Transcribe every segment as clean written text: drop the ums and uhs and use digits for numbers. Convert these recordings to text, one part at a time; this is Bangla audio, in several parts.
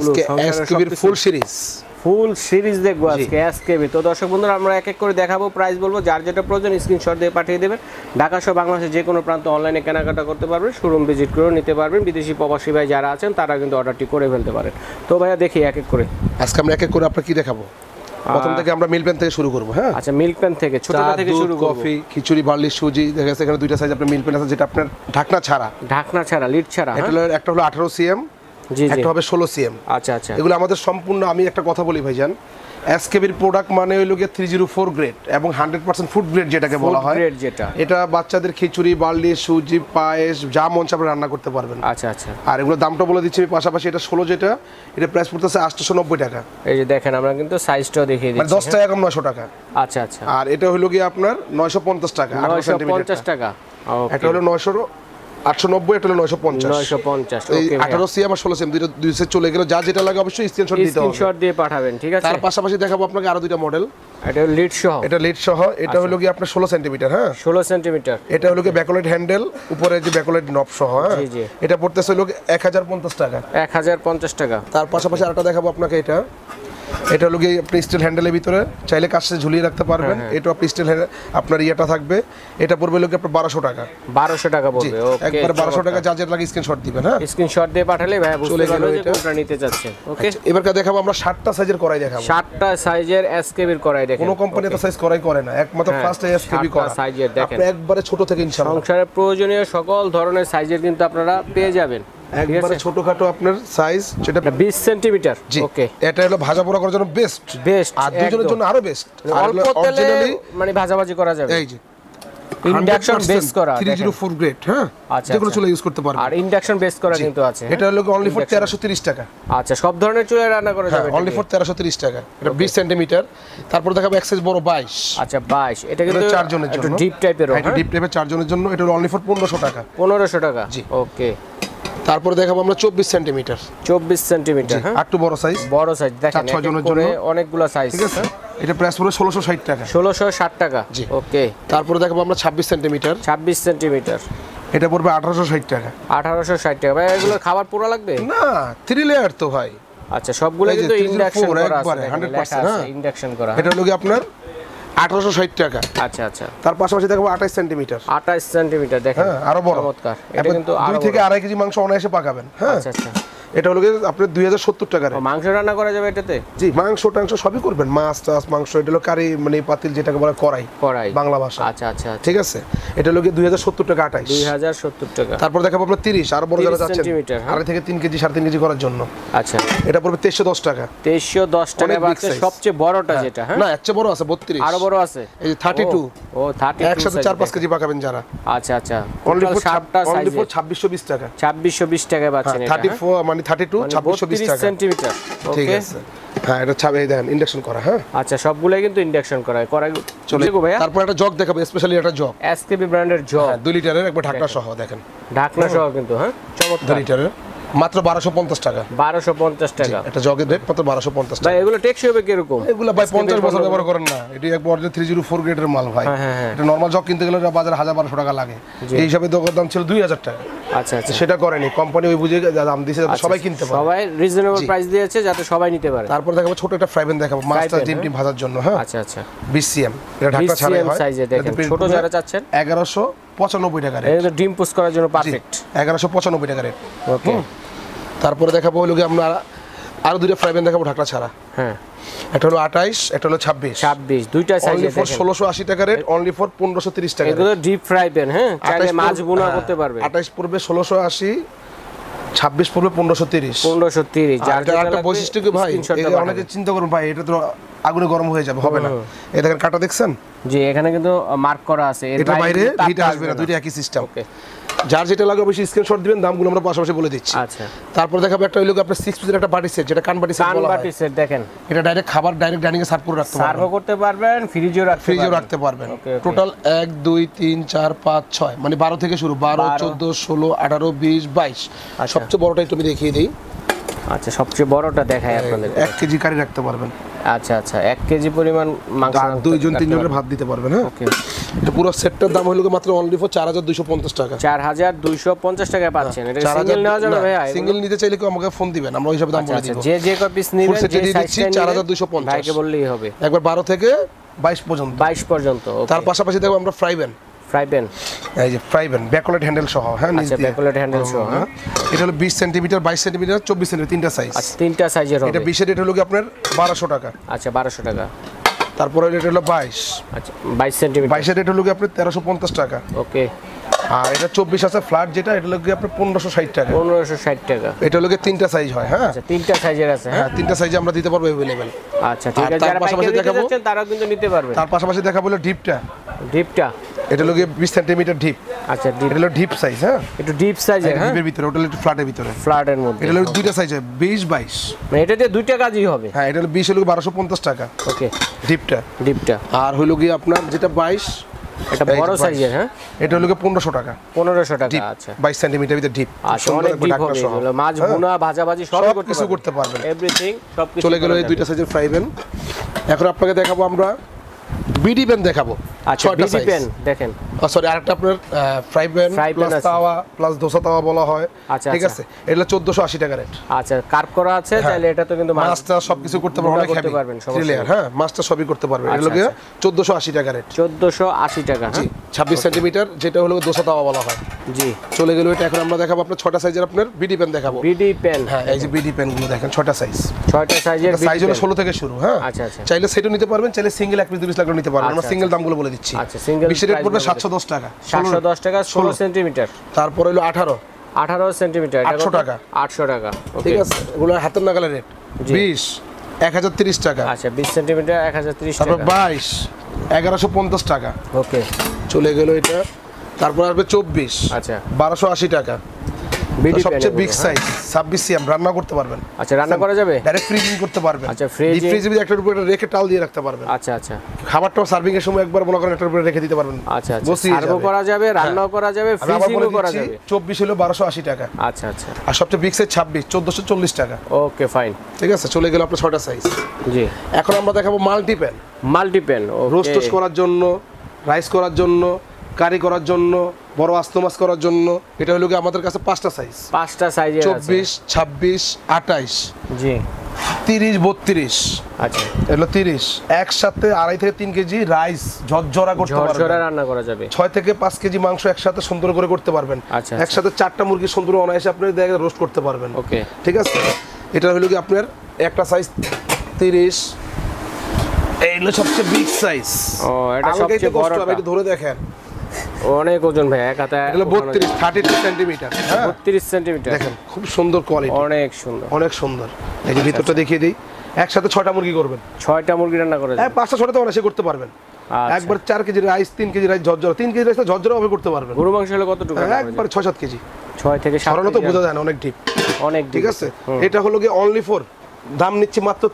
এসকেবির ফুল সিরিজ দেখবো আজকে এসকেবি। তো দর্শক বন্ধুরা আমরা এক এক করে দেখাবো, প্রাইস বলবো, যার যেটা প্রয়োজন স্ক্রিনশট দিয়ে পাঠিয়ে দেবেন। ঢাকা সহ বাংলাদেশের যে কোনো প্রান্ত অনলাইনে কেনাকাটা করতে পারবেন, শোরুম ভিজিট করেও নিতে পারবেন। বিদেশি প্রবাসী ভাই যারা আছেন তারা কিন্তু অর্ডারটি করে ফেলতে পারেন। তো ভাইয়া দেখি এক এক করে, আজকে আমরা এক এক করে আপনাকে কি দেখাবো। প্রথম থেকে আমরা মিল্ক প্যান থেকে শুরু করব। হ্যাঁ আচ্ছা, মিল্ক প্যান থেকে ছোটটা থেকে শুরু করব। কফি, খিচুড়ি, বার্লি, সুজি, দেখা যাচ্ছে এখানে দুইটা সাইজ আপনার মিল্ক প্যান আছে, যেটা আপনার ঢাকনা ছাড়া লিড ছাড়া। একটা হলো 18 সিএম, একটা হবে 16 সিএম। আচ্ছা আচ্ছা, এগুলো আমাদের সম্পূর্ণ, আমি একটা কথা বলি ভাইজান, এসকেবির প্রোডাক্ট মানে হইলো গিয়ে 304 গ্রেড এবং 100% ফুড গ্রেড যেটাকে বলা হয়। এটা বাচ্চাদের খিচুড়ি, বার্লি, সুজি, পায়েস যা মন চায় রান্না করতে পারবেন। আচ্ছা আচ্ছা, আর এগুলো দামটা বলে দিচ্ছি আমি। পাশাপাশি এটা 16 যেটা, এটা প্রাইস পড়তেছে 890 টাকা। এই যে দেখেন, আমরা কিন্তু সাইজটাও দেখিয়ে দিচ্ছি, মানে 10 টাকা কম 900 টাকা। আচ্ছা আচ্ছা, আর এটা হলো গিয়ে আপনার 950 টাকা, 950 টাকা। এটা হলো 890, এটা হলো 950। ওকে, 18 সিএম আর 16 সিএম দুই সেট চলে গেল। যা যেটা লাগে অবশ্যই স্ক্রিনশট দিতে হবে, স্ক্রিনশট দিয়ে পাঠাবেন। ঠিক আছে, তার পাশাপাশি দেখাবো আপনাকে আরো দুইটা মডেল। এটা লিড সহ, এটা হলো কি আপনার 16 সেমি। হ্যাঁ 16 সেমি। এটা হলো কি ব্যাকলাইট হ্যান্ডেল, উপরে যে ব্যাকলাইট নব সহ। হ্যাঁ জি জি, এটা পড়তেছে হলো 1050 টাকা। 1050 টাকা। তার পাশাপাশি আরেকটা দেখাবো আপনাকে। এটা হলো কি আপনি স্টিল হ্যান্ডেলের ভিতরে চাইলে কাছে ঝুলিয়ে রাখতে পারবেন। এটা আপনি স্টিল আপনার ইয়েটা থাকবে। এটা পড়বে হলো কি আপনার 1200 টাকা। 1200 টাকা পড়বে। ওকে, একবার 1200 টাকা, যা যেটা লাগে স্ক্রিনশট দিবেন। হ্যাঁ স্ক্রিনশট দিয়ে পাঠালে ভাই বুঝতে পারবে যে কোনটা নিতে যাচ্ছেন। ওকে, এবারটা দেখাবো আমরা 7টা সাইজের কড়াই দেখাবো। 7টা সাইজের এসকেবির কড়াই দেখেন। কোনো কোম্পানি তো সাইজ কড়াই করে না, একমাত্র ফার্স্ট এসকেবি কড়াই সাইজের দেখেন। আপনি একবারে ছোট থেকে ইনশাআল্লাহ সংসারে প্রয়োজনীয় সকল ধরনের সাইজের কিন্তু আপনারা পেয়ে যাবেন। একবারে ছোটখাটো আপনার সাইজ, যেটা 20 সেন্টিমিটার। ওকে, এটা হলো ভাজা পোড়া করার জন্য বেস্ট, আর দুজনের জন্য আরো বেস্ট। অল্প তেলে মানে ভাজাভাজি করা যাবে। এই যে ইন্ডাকশন বেস করা 304 গ্রেড। হ্যাঁ যেগুলো চুলা ইউজ করতে পারবেন। আর ইন্ডাকশন বেস করা কিন্তু আছে। এটা হলো অনলি ফর 1330 টাকা। আচ্ছা, সব ধরনের চুলায় রান্না করা যাবে। অনলি ফর 1330 টাকা। এটা 20 সেন্টিমিটার। তারপর দেখাবো এক সাইজ বড় 22। আচ্ছা 22, এটা কিন্তু 4 জনের জন্য, একটু ডিপ টাইপের। এটা ডিপ টাইপের 4 জনের জন্য। এটা অনলি ফর 1500 টাকা। 1500 টাকা। জি, ওকে। তারপরে দেখাবো আমরা 24 সেন্টিমিটার। 24 সেন্টিমিটার। হ্যাঁ, একটু বড় সাইজ দেখেন, 4-6 জনের জন্য অনেকগুলো সাইজ। ঠিক আছে, এটা প্রাইস পড়বে 1660 টাকা। 1660 টাকা। জি, ওকে। তারপরে দেখাবো আমরা 26 সেন্টিমিটার। 26 সেন্টিমিটার, এটা পড়বে 1860 টাকা। 1860 টাকা। ভাই এগুলো খাবার পুরো লাগবে না, 3 লেয়ার তো ভাই। আচ্ছা, সবগুলো কিন্তু ইন্ডাকশন করা আছে, 100%। হ্যাঁ, ইন্ডাকশন করা। এটা হলো কি আপনার 1860 টাকা। আচ্ছা আচ্ছা, তার পাশাপাশি দেখাবো 28 সেন্টিমিটার। 28 সেন্টিমিটার দেখেন, হ্যাঁ আরো বড়, চমৎকার। এটা কিন্তু 2 থেকে 2.5 কেজি মাংস অনায়াসে পাকাবেন। হ্যাঁ আচ্ছা আচ্ছা, এটা হলো আপনার 2070 টাকা। মাংস রান্না করা যাবে এটাতে? জি, মাংস টাংস সবই করবেন, মাছ টাছ মাংস। এটা হলো কারি, মানে পাতিল যেটাকে বলে কড়াই বাংলা ভাষা। আচ্ছা আচ্ছা, ঠিক আছে। এটা হলো 2070 টাকা। 2070 টাকা। তারপর দেখাবো আপনার 30, আর বড় যারা যাচ্ছেন, 2.5 থেকে 3 কেজি 3.5 কেজি করার জন্য। আচ্ছা, এটা পড়বে 2310 টাকা। 2310 টাকা। বাচ্চা সবচেয়ে বড়টা যেটা, হ্যাঁ না এর চেয়ে বড় আছে 32, আরো বড় আছে। এই যে 32। ও 32, একসাথে 4-5 কেজি পাকাবেন যারা। আচ্ছা আচ্ছা, অনলি ফর 7টা সাইজ, 2620 টাকা। 2620 টাকা পাচ্ছেন এটা। 34 মানে 32 2620 টাকা সেন্টিমিটার। ঠিক আছে। হ্যাঁ, এটা ছাবে দেন ইন্ডাকশন করা। হ্যাঁ আচ্ছা, সবগুলাই কিন্তু ইন্ডাকশন করা চলে গো ভাইয়া। তারপর একটা জগ দেখাবো, স্পেশালি একটা জগ, এসকেবি ব্র্যান্ডের জগ, 2 লিটারের, একবার ঢাকনা সহ। দেখেন ঢাকনা সহ কিন্তু। হ্যাঁ, চমৎকার। 2 লিটারের মাত্র 1250 টাকা। 1250 টাকা। এটা জগের রেট মাত্র 1250 টাকা। ভাই এগুলো টেকসই হবে কি রকম? এগুলো ভাই 50 বছর ব্যবহার করেন না। এটি একবার অরিজিনাল 304 গ্রেডের মাল ভাই। এটা নরমাল জগ কিনতে গেলে বাজারে 1000-1200 টাকা লাগে। এই হিসাবে দাম ছিল 2000 টাকা। আচ্ছা আচ্ছা, সেটা করেনি কোম্পানি, ওই বুঝে দাম দিয়েছে যাতে সবাই কিনতে পারে, সবাই রিজনেবল প্রাইস দিয়েছে যাতে সবাই নিতে পারে। তারপর দেখাবো ছোট একটা ফ্রাই প্যান দেখাবো, মাছটা ডিম ভাজার জন্য। হ্যাঁ আচ্ছা আচ্ছা, 20 সিএম। এটা ঢাকনা ছাড়াই হয়। সাইজে দেখেন, ছোট যারা চাচ্ছেন 1195 টাকা রেট। এটা ডিম পোস্ট করার জন্য পারফেক্ট। 1195 টাকা রেট। ওকে। তারপরে দেখাবো হলো কি আমরা আরো দুইটা ফ্রাই প্যান দেখাবো ঢাকনা ছাড়া। হ্যাঁ, এটা হলো 28, এটা হলো 26। দুইটা সাইজে দেখেন, 1680 টাকা রেট, অনলি ফর 1530 টাকা। এগুলো ডিপ ফ্রাই প্যান। হ্যাঁ, চাইলে মাছ ভুনা করতে পারবে। 28 পড়বে 1680, 26 পড়বে 1530। 1530। যার একটা বৈশিষ্ট্য কি ভাই, এই যে অনেকে চিন্তা করুন ভাই এটা তো আগুনে গরম হয়ে যাবে, হবে না। এই দেখেন কাটা দেখছেন? জি, এখানে কিন্তু মার্ক করা আছে, এর বাইরে হিট আসবে না। দুইটা একই সিস্টেম। ওকে, যার যেটা লাগে অবশ্যই স্ক্রিনশট দিবেন, দামগুলো আমরা পাশাপাশি বলে দিচ্ছি। আচ্ছা, তারপর দেখাবো একটা হইলো আপনার 6 পিসের একটা বাটি সেট, যেটা কান বাটি সেট বলা হয়। কান বাটি সেট দেখেন, এটা ডাইরেক্ট খাবার ডাইরেক্ট ডাইনিং এ সার্ভ করে রাখতে পারবেন, সার্ভ করতে পারবেন, ফ্রিজেও রাখতে পারবেন। টোটাল 1 2 3 4 5 6 মানে 12 থেকে শুরু, 12 14 16 18 20 22। সবচেয়ে বড়টা একটু আমি দেখিয়ে দেই। আচ্ছা, সবচেয়ে বড়টা দেখাই আপনাদের। 1 কেজি কারি রাখতে পারবেন। আচ্ছা আচ্ছা, 1 কেজি পরিমাণ মাংস, 2 জন 3 জনের ভাত দিতে পারবেন। হ্যাঁ, ওকে। এটা পুরো সেটটার দাম হলো মাত্র অনলি ফর 4250 টাকা। 4250 টাকায় পাচ্ছেন। এটা সিঙ্গেল নেওয়া যাবে ভাই? সিঙ্গেল নিতে চাইলে কি আমাকে ফোন দিবেন, আমরা ওই হিসাবে দাম বলে দিব। যে যে কয় পিস নেবেন যে সাইজটা 4250 ভাইকে বললেই হবে। একবার 12 থেকে 22 পর্যন্ত। 22 পর্যন্ত। তার পাশাপাশি দেখো আমরা ফ্রাই প্যান, এই যে ফ্রাই প্যান ব্যাকলাইট হ্যান্ডেল সহ। হ্যাঁ, আচ্ছা ব্যাকলাইট হ্যান্ডেল সহ। হ্যাঁ, এটা হলো 20 সেমি, 22 সেমি, 24 সেমি, তিনটা সাইজ। আচ্ছা তিনটা সাইজের হবে। এটা 20 এর রেট হলো কি আপনার 1200 টাকা। আচ্ছা 1200 টাকা। তারপরে এটা হলো 22। আচ্ছা 22 সেমি, 22 এর রেট হলো কি আপনার 1350 টাকা। ওকে। আর এটা 24 আছে ফ্ল্যাট, যেটা এটা হলো কি আপনার 1560 টাকা। 1560 টাকা। এটা হলো কি তিনটা সাইজ হয়। হ্যাঁ, আচ্ছা তিনটা সাইজের আছে। হ্যাঁ, তিনটা সাইজে আমরা দিতে পারবো अवेलेबल। আচ্ছা ঠিক আছে, যারা পাইকারি নিতে যাচ্ছেন তারা কিন্তু নিতে পারবে। তার পাশাপাশি দেখাবো হলো ডিপটা। এটা হলো কি 20 সেমি ডিপ। আচ্ছা ডিপ, এটা হলো ডিপ সাইজ। হ্যাঁ, একটু ডিপ সাইজের। হ্যাঁ, ডিপের ভিতরে, ওটা একটু ফ্ল্যাটের ভিতরে, ফ্ল্যাটের মধ্যে। এটা হলো দুইটা সাইজ হয় 20 22, মানে এটা দিয়ে দুইটা কাজই হবে। হ্যাঁ, এটা হলো 20 হলো 1250 টাকা। ওকে, ডিপটা। আর হলো কি আপনার যেটা 22, এটা বড় সাইজের। হ্যাঁ, এটা হলো কি 1500 টাকা। 1500 টাকা। আচ্ছা 22 সেমি ভিতরে ডিপ। আচ্ছা, অনেক ডিপ হবে এগুলো, মাছ ভুনা ভাজাভাজি সব কিছু করতে পারবেন, এভরিথিং সব কিছু। চলে গেল এই দুইটা সাইজের ফ্রাই প্যান। এখন আপনাকে দেখাবো আমরা বিডি প্যান দেখাবো। আচ্ছা বিডি প্যান দেখেন, সরি আরেকটা আপনার ফ্রাই প্যান প্লাস তাওয়া প্লাস দোসা তাওয়া বলা হয়। ঠিক আছে, এটা 1480 টাকা রেট। আচ্ছা কার্ভ করা আছে, চাইলে এটা তো কিন্তু মাছটা সবকিছু করতে পারবেন, অনেক হেভি পারবেন লেয়ার। হ্যাঁ, মাছটা সবই করতে পারবেন। এটা হলো 1480 টাকা রেট। 1480 টাকা। জি, 26 সেমি, যেটা হলো দোসা তাওয়া বলা হয়। জি, চলে গেল এটা। এখন আমরা দেখাবো আপনার 6টা সাইজের আপনার বিডি প্যান দেখাবো। বিডি প্যান, হ্যাঁ, এই যে বিডি প্যান গুলো দেখেন, 6টা সাইজ। 6টা সাইজের সাইজ হলো 16 থেকে শুরু। হ্যাঁ, আচ্ছা আচ্ছা, চাইলে সেটও নিতে পারবেন, চাইলে সিঙ্গেল এক পিস দুই পিস লাগলে নিতে পারবেন। আমরা সিঙ্গেল দামগুলো বলে দিচ্ছি। আচ্ছা সিঙ্গেল 20 রেট পড়বে 710 টাকা। 710 টাকা 16 সেন্টিমিটার। তারপর হলো 18 সেন্টিমিটার, 800 টাকা। 800 টাকা। ঠিক আছে, এগুলো হাতের নাগালের রেট। 20 1030 টাকা। আচ্ছা 20 সেন্টিমিটার 1030 টাকা। তারপর 22 1150 টাকা। ওকে, চলে গেল এটা। তারপর আসবে 24, আচ্ছা 1280 টাকা। সবচেয়ে বিগ সাইজ 26 সিএম, রান্না করতে পারবেন। আচ্ছা রান্না করা যাবে, ডাইরেক্ট ফ্রিজিং করতে পারবেন। আচ্ছা ফ্রিজে একটা উপরে রেখে টাল দিয়ে রাখতে পারবেন। আচ্ছা আচ্ছা, খাবারটাও সার্ভিং এর সময় একবার মনে করেন একটা উপরে রেখে দিতে পারবেন। আচ্ছা আচ্ছা, সার্ভও করা যাবে, রান্নাও করা যাবে, ফ্রিজিংও করা যাবে। 24 হলো 1280 টাকা। আচ্ছা আচ্ছা, আর সবচেয়ে বিগ সাইজ 26 1440 টাকা। ওকে ফাইন, ঠিক আছে, চলে গেল আপনার 6টা সাইজ। জি, এখন আমরা দেখাবো মাল্টি প্যান। রোস্ট করার জন্য, রাইস করার জন্য, কারি করার জন্য, বড় আস্ত মাছ করার জন্য। এটা হলো কি আমাদের কাছে 5টা সাইজ। 5টা সাইজের আছে, 24 26 28। জি, 30 32। আচ্ছা, এগুলো 30 একসাথে 2.5 থেকে 3 কেজি রাইস ঝরঝরা করতে পারবেন, ঝরঝরা রান্না করা যাবে। 6 থেকে 5 কেজি মাংস একসাথে সুন্দর করে করতে পারবেন। আচ্ছা, একসাথে 4টা মুরগি সুন্দর অনায়াসে আপনি রোস্ট করতে পারবেন। ওকে, ঠিক আছে। এটা হলো কি আপনার একটা সাইজ 30। এইগুলো সবচেয়ে বিগ সাইজ। ও, এটা সবচেয়ে বড়। এটা ধরে দেখেন, অনেক ওজন ভাই, এক হাতে। এগুলো 32 সেন্টিমিটার। হ্যাঁ, 32 সেন্টিমিটার। দেখেন খুব সুন্দর কোয়ালিটি, অনেক সুন্দর, অনেক সুন্দর। এই যে ভিতরটা দেখিয়ে দিই, একসাথে 6টা মুরগি করবেন। 6টা মুরগি রান্না করে, হ্যাঁ 5টা 6টা তো অনায়াসে করতে পারবেন। একবার 4 কেজি রাইস, 3 কেজি রাইস ঝরঝরা, 3 কেজি রাইস ঝরঝরা ভাবে করতে পারবেন। গরু মাংস হলে কতটুকু? একবার 6-7 কেজি। 6 থেকে 7 তো বোঝা যায় না, অনেক ডিপ, অনেক ডিপ। ঠিক আছে, এটা হলো কি অনলি ফর দাম নিচ্ছে মাত্র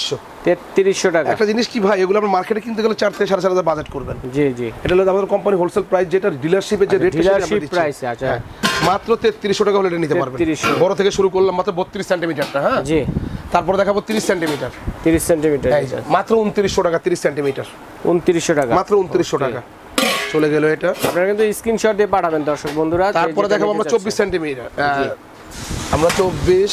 3300 টাকা। একটা জিনিস কি ভাই, এগুলো আমরা মার্কেটে কিনতে গেলে 4 থেকে 4.5 বাজেট করবেন। জি জি, এটা হলো আমাদের কোম্পানি হোলসেল প্রাইস, যেটা ডিলারশিপে যে রেট ডিলারশিপ প্রাইস। আচ্ছা, মাত্র 3300 টাকা হলে এটা নিতে পারবেন। বড় থেকে শুরু করলাম মাত্র 32 সেন্টিমিটারটা। হ্যাঁ জি, তারপর দেখাবো 30 সেন্টিমিটার। 30 সেন্টিমিটার মাত্র 2900 টাকা। 30 সেন্টিমিটার 2900 টাকা, মাত্র 2900 টাকা। চলে গেল এটা। আপনারা কিন্তু স্ক্রিনশট দিয়ে পাঠাবেন দর্শক বন্ধুরা। তারপরে দেখাবো আমরা 24 সেন্টিমিটার। আমরা 24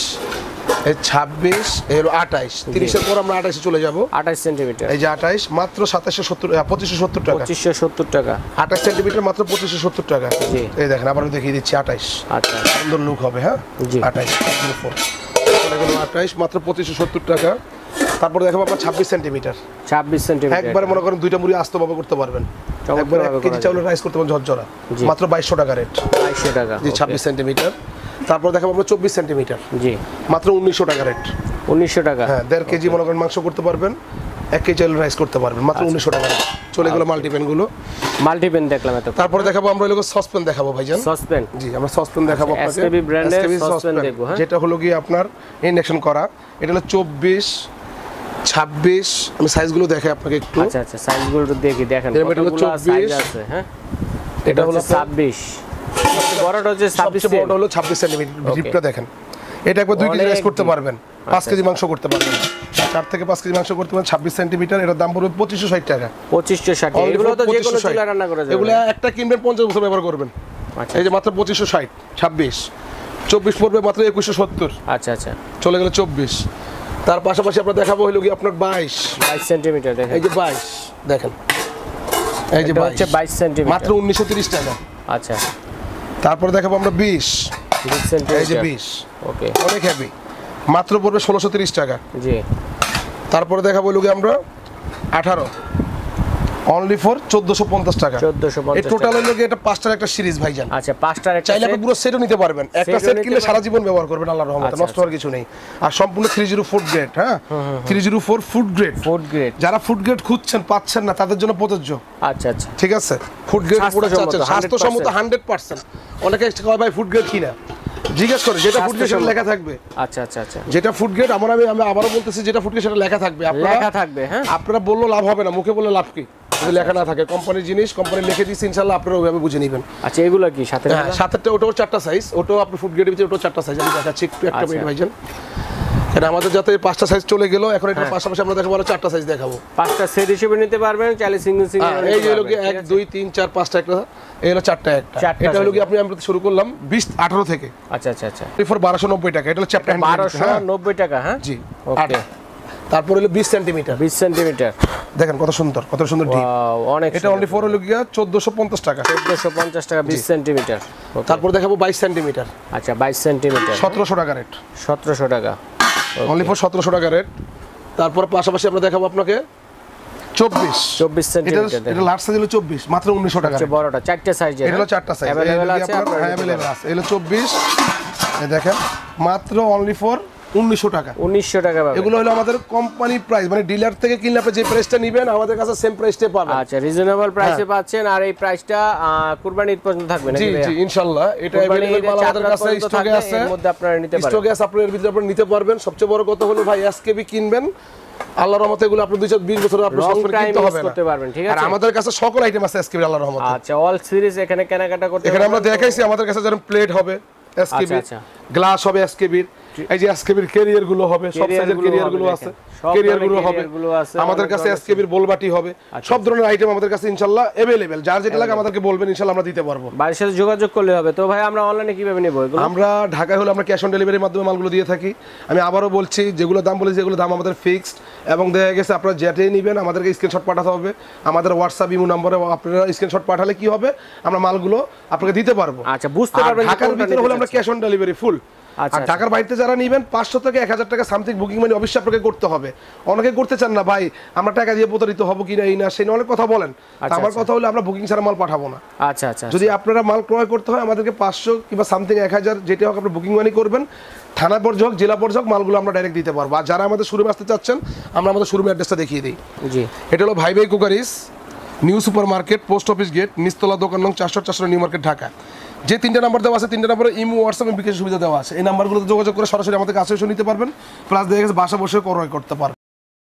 26 এর 28 30 এর পর আমরা 28 এ চলে যাব। 28 সেন্টিমিটার, এই যে 28 মাত্র 2570 টাকা। 2570 টাকা 28 সেন্টিমিটার মাত্র 2570 টাকা। জি, এই দেখেন আবার দেখিয়ে দিচ্ছি 28। আচ্ছা, সুন্দর লুক হবে। হ্যাঁ জি, 28 চলে গেল 28 মাত্র 2570 টাকা। তারপর দেখাবো আপনার 26 সেন্টিমিটার। 26 সেন্টিমিটার একবার মনে করেন দুইটা মুড়ি আস্ত ভাবে করতে পারবেন। একবার 1 কেজি চাউলের রাইস করতে পারবেন ঝরঝরা, মাত্র 2200 টাকা রেট। 2200 টাকা, জি 26 সেন্টিমিটার। তারপর দেখাবো আমরা 24 সেন্টিমিটার। জি, মাত্র 1900 টাকা রেট। 1900 টাকা, হ্যাঁ 1.5 কেজি মনে করেন মাংস করতে পারবেন, 1 কেজি চাউলের রাইস করতে পারবেন, মাত্র 1900 টাকা। চলে গেল মাল্টিপ্যান গুলো। মাল্টিপ্যান দেখলাম এত। তারপর দেখাবো আমরা এগুলো সসপ্যান দেখাবো ভাইজান। সসপ্যান, জি আমরা সসপ্যান দেখাবো আপনাকে। এসকেবি ব্র্যান্ডের সসপ্যান দেখবো। হ্যাঁ, যেটা হলো কি আপনার ইন্ডাকশন করা। এটা হলো 24 26। আমি সাইজগুলো দেখাই আপনাকে একটু। আচ্ছা আচ্ছা, সাইজগুলো একটু দেখি, দেখেন কতগুলো সাইজ আছে। হ্যাঁ, এটা হলো 26, বড়টা হচ্ছে 26, বড়টা হলো 26 সেন্টিমিটার। ডিপটা দেখেন, এটা একবার 2 কেজি রাইস করতে পারবেন, 5 কেজি মাংস করতে পারবেন, 4 থেকে 5 কেজি মাংস করতে পারেন 26 সেন্টিমিটার, এটার দাম পড়বে 2560 টাকা। 2560, এগুলো তো যে কোনো চুলায় রান্না করা যাবে। এগুলো একটা কিনবেন 50 বছর ব্যবহার করবেন। এই যে মাত্র 2560, 26 24 পড়বে মাত্র 2170। আচ্ছা আচ্ছা, চলে গেল 24। তার পাশাপাশি আমরা দেখাবো হলো কি আপনার 22 সেন্টিমিটার, দেখেন এই যে 22 দেখেন, এই যে 22 সেন্টিমিটার মাত্র 1930 টাকা। আচ্ছা, তারপর দেখাবো আমরা 20 সেন্টিমিটার, এই যে 20, ওকে অনেক হেভি, মাত্র পড়বে 1630 টাকা। জি। তারপরে দেখাবো হলো কি আমরা 18 অনলি ফর 1450 টাকা। 1450 এই টোটাল হলো কি এটা 5টার একটা সিরিজ ভাইজান। আচ্ছা, 5টার একটা চাইলে আপনি পুরো সেটও নিতে পারবেন, একটা সেট কিনলে সারা জীবন ব্যবহার করবেন আল্লাহর রহমতে, নষ্ট হওয়ার কিছু নেই। আর সম্পূর্ণ 304 গ্রেড, হ্যাঁ 304 ফুড গ্রেড। যারা ফুড গ্রেড খুঁজছেন পাচ্ছেন না তাদের জন্য প্রযোজ্য। আচ্ছা আচ্ছা, ঠিক আছে, ফুড গ্রেড পুরো চাচ্ছেন স্বাস্থ্যসম্মত 100%। অনেকে কয় ভাই ফুড গ্রেড কিনা, জিজ্ঞেস করে যেটা ফুড গ্রেড সেটা লেখা থাকবে। আচ্ছা আচ্ছা আচ্ছা, যেটা ফুড গ্রেড আমি আবারও বলতেছি, যেটা ফুড গ্রেড সেটা লেখা থাকবে। লেখা থাকবে, হ্যাঁ আপনারা বললেও লাভ হবে না, মুখে বললে লাভ কি যদি লেখা না থাকে। কোম্পানির জিনিস কোম্পানি লিখে দিয়েছে, ইনশাআল্লাহ আপনারা ওইভাবে বুঝে নেবেন। আচ্ছা, এগুলো কি সাথে? হ্যাঁ, সাথেরটা ওটাও 4টা সাইজ, ওটাও আপনি ফুড গ্রেডের ভিতরে ওটাও 4টা সাইজ। আমি দেখাচ্ছি একটু, একটা মিনিট ভাইজান। এটা আমাদের যাতে 5টা সাইজ চলে গেল, এখন এটার পাশাপাশি আমরা দেখাবো 4টা সাইজ দেখাবো। 5টা সেট হিসেবে নিতে পারবেন, চাইলে সিঙ্গেল সিঙ্গেল। এই হলো কি 1 2 3 4 5টা একটা, এই হলো 4টা একটা। এটা হলো কি আমরা শুরু করলাম 2018 থেকে। আচ্ছা আচ্ছা আচ্ছা, ফর 1290 টাকা। এটা হলো চ্যাপ্টার 1290 টাকা। হ্যাঁ জি, ওকে। তারপর হলো 20 সেন্টিমিটার। 20 সেন্টিমিটার দেখেন কত সুন্দর, কত সুন্দর ডিপ, অনেক। এটা অনলি ফর হলো কি 1450 টাকা। 1450 টাকা 20 সেন্টিমিটার। তারপর দেখাবো 22 সেন্টিমিটার। আচ্ছা, 22 সেন্টিমিটার 1700 টাকা রেট। 1700 টাকা অনলি ফর 1700 টাকা রেট। তারপর পাশাপাশি আমরা দেখাবো আপনাকে 24 সেন্টিমিটার। এটা লার্জ সাইজ হলো 24, মাত্র 1900 টাকা। আচ্ছা, বড়টা 4টা সাইজ, এটা হলো 4টা সাইজ अवेलेबल আছে, अवेलेबल আছে। এটা 24, এই দেখেন মাত্র অনলি ফর 1900 টাকা। 1900 টাকা পাবেন। এগুলো হলো আমাদের কোম্পানি প্রাইস, মানে ডিলার থেকে কিনলে আপনি যে প্রাইসটা নেবেন আমাদের কাছে সেম প্রাইসটাই পাবেন। আচ্ছা, রিজনেবল প্রাইসে পাচ্ছেন। আর এই প্রাইসটা কুরবানির পর্যন্ত থাকবে নাকি? জি জি, ইনশাআল্লাহ। এটা अवेलेबल মাল আমাদের কাছে স্টকে আছে, এর মধ্যে আপনারা নিতে পারবেন। স্টকে আছে, আপনাদের ভিতরে আপনারা নিতে পারবেন। সবচেয়ে বড় কথা হলো ভাই এসকেবি কিনবেন, আল্লাহর রহমতে এগুলো আপনি 20 বছর আপনি সংস্করণ কিনতে হবে না, করতে পারবেন। ঠিক আছে, আর আমাদের কাছে সকল আইটেম আছে এসকেবি আল্লাহর রহমতে। আচ্ছা, অল সিরিজ এখানে কেনাকাটা করতে। এখানে আমরা দেখাইছি আমাদের কাছে যেরকম প্লেট হবে এসকেবি, গ্লাস হবে এসকেবির, এই যে এসকেবির ক্যারিয়ার গুলো হবে, সব সাইজের ক্যারিয়ার গুলো আছে, ক্যারিয়ার গুলো হবে আমাদের কাছে। এসকেবির বোলবাটি হবে, সব ধরনের আইটেম আমাদের কাছে ইনশাআল্লাহ अवेलेबल। যার যেটা লাগে আমাদেরকে বলবেন, ইনশাআল্লাহ আমরা দিতে পারবো। বাড়ির সাথে যোগাযোগ করলে হবে। তো ভাই আমরা অনলাইনে কিভাবে নেব এগুলো? আমরা ঢাকায় হলে আমরা ক্যাশ অন ডেলিভারির মাধ্যমে মালগুলো দিয়ে থাকি। আমি আবারও বলছি, যেগুলো দাম বলেছি যেগুলো দাম আমাদের ফিক্সড, এবং দেখা গেছে আপনারা যেটাই নেবেন আমাদেরকে স্ক্রিনশট পাঠাতে হবে। আমাদের হোয়াটসঅ্যাপ ইমো নম্বরে আপনারা স্ক্রিনশট পাঠালে কি হবে, আমরা মালগুলো আপনাকে দিতে পারবো। আচ্ছা, বুঝতে পারবেন। ঢাকার ভিতরে হলে আমরা ক্যাশ অন ডেলিভারি ফুল। আর ঢাকার বাইরে যারা নেবেন 500 থেকে 1000 টাকা সামথিং বুকিং মানি অবশ্যই আপনাকে করতে হবে। অনেকে করতে চান না ভাই, আমরা টাকা দিয়ে প্রতারিত হব কিনা এই না সেই অনেক কথা বলেন। আমার কথা হলো আমরা বুকিং ছাড়া মাল পাঠাবো না। আচ্ছা আচ্ছা, যদি আপনারা মাল ক্রয় করতে হয় আমাদেরকে 500 কিংবা সামথিং 1000 যেটা হোক আপনি বুকিং মানি করবেন। থানা পর্যন্ত হোক, জেলা পর্যন্ত হোক, মালগুলো আমরা ডাইরেক্ট দিতে পারবো। আর যারা আমাদের শোরুমে আসতে চাচ্ছেন, আমরা আমাদের শোরুমের অ্যাড্রেসটা দেখিয়ে দিই। জি, এটা হলো Bhai Bhai cookeries, new super market, post office gate, নিচতলা, দোকান নং 400 নিউ মার্কেট, ঢাকা। যে 3টা নাম্বার দেওয়া আছে, 3টা নাম্বারে ইমো, হোয়াটসঅ্যাপ এবং বিকাশ সুবিধা দেওয়া আছে। এই নাম্বারগুলোতে যোগাযোগ করে সরাসরি আমাদের কাছে এসে নিতে পারবেন, প্লাস দেখা গেছে বাসা বসে ক্রয় করতে পারবেন।